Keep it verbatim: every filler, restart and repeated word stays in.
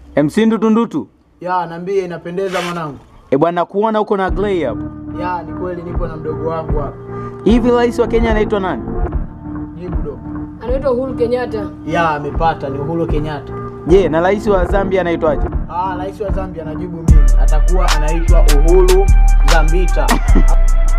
M C Ndutu Ndutu. Ya, niambie inapendeza mwanangu. Eh bwana, kuona uko na Glay hapo. Ya, ni kweli nipo na mdogo wangu hapa. Hivi rais wa Kenya anaitwa nani? Jibu dogo. Anaitwa Uhuru Kenyatta. Ya, amepata, ni Uhuru Kenyatta. Je, na rais wa Zambia anaitwaje? Ah, rais wa Zambia anajibu mimi. Atakuwa anaitwa Uhuru Zambita.